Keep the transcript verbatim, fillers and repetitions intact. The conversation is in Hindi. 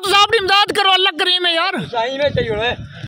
साहब की इमदाद करो, अल्लाह करीम है यार।